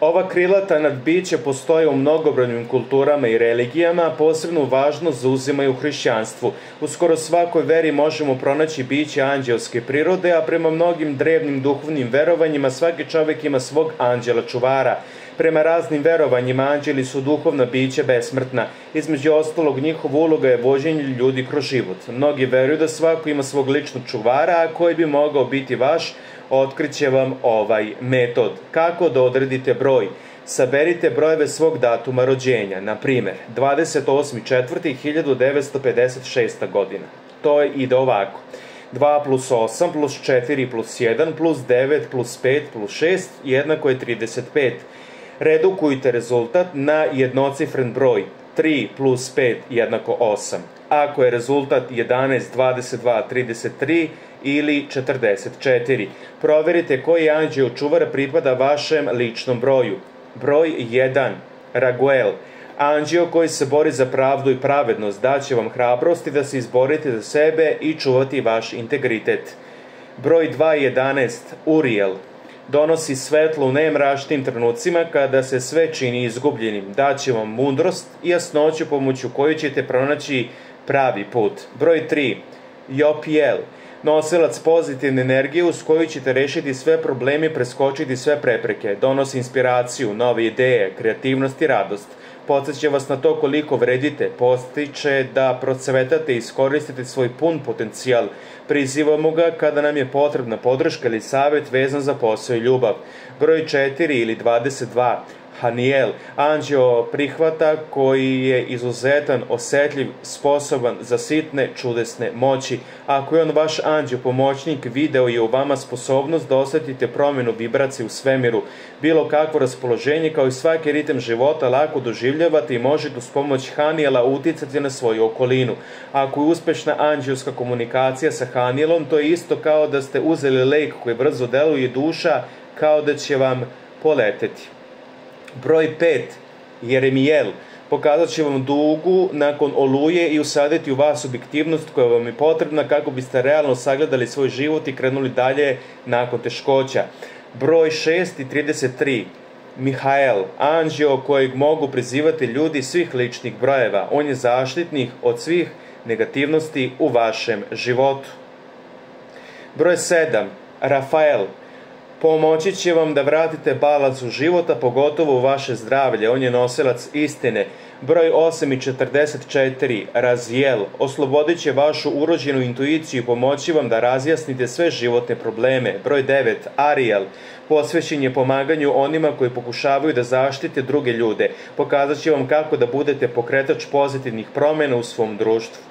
Ova krilata nadbića postoje u mnogobrojnim kulturama i religijama, posebnu važnost zauzimaju u hrišćanstvu. U skoro svakoj veri možemo pronaći biće anđelske prirode, a prema mnogim drevnim duhovnim verovanjima svaki čovjek ima svog anđela čuvara. Prema raznim verovanjima anđeli su duhovna bića besmrtna. Između ostalog, njihova uloga je vođenje ljudi kroz život. Mnogi veruju da svako ima svog ličnog čuvara, a koji bi mogao biti vaš. Otkriće vam ovaj metod. Kako da odredite broj? Saberite brojeve svog datuma rođenja, na primjer 28.4.1956. godina. To ide ovako: 2 plus 8 plus 4 plus 1 plus 9 plus 5 plus 6 jednako je 35. Redukujte rezultat na jednocifren broj. 3 plus 5 jednako 8. Ako je rezultat 11, 22, 33 ili 44. Proverite koji anđeo čuvar pripada vašem ličnom broju. Broj 1. Raguel. Anđeo koji se bori za pravdu i pravednost daće vam hrabrosti da se izborite za sebe i čuvati vaš integritet. Broj 2. 11. Uriel. Donosi svetlo u najmračnijim trenucima kada se sve čini izgubljenim. Daće vam mudrost i jasnoću pomoću koju ćete pronaći pravi put. Broj 3. Jopiel. Nosilac pozitivne energije uz koju ćete rešiti sve probleme i preskočiti sve prepreke. Donosi inspiraciju, nove ideje, kreativnost i radost. Podsjeća vas na to koliko vredite, postiče da procvetate i iskoristite svoj pun potencijal. Prizivamo ga kada nam je potrebna podrška ili savjet vezan za posao i ljubav. Broj 4 ili 22. Haniel, anđeo prihvata koji je izuzetan, osetljiv, sposoban za sitne, čudesne moći. Ako je on vaš anđeo pomoćnik, video je u vama sposobnost da osetite promjenu vibracije u svemiru. Bilo kakvo raspoloženje, kao i svaki ritem života, lako doživljavate i možete uz pomoć Haniela uticati na svoju okolinu. Ako je uspešna anđelska komunikacija sa Hanielom, to je isto kao da ste uzeli lek koji brzo deluje duša, kao da će vam poleteti. Broj 5. Jeremijel. Pokazat će vam dugu nakon oluje i usaditi u vas objektivnost koja vam je potrebna kako biste realno sagledali svoj život i krenuli dalje nakon teškoća. Broj 6 i 33. Mihael. Anđeo kojeg mogu prizivati ljudi svih ličnih brojeva. On je zaštitnik od svih negativnosti u vašem životu. Broj 7. Rafael. Pomoći će vam da vratite balans u život, a pogotovo u vaše zdravlje. On je nosilac istine. Broj 8 i 44. Raziel. Oslobodit će vašu urođenu intuiciju i pomoći vam da razjasnite sve životne probleme. Broj 9. Ariel. Posvećen je pomaganju onima koji pokušavaju da zaštite druge ljude. Pokazat će vam kako da budete pokretač pozitivnih promjena u svom društvu.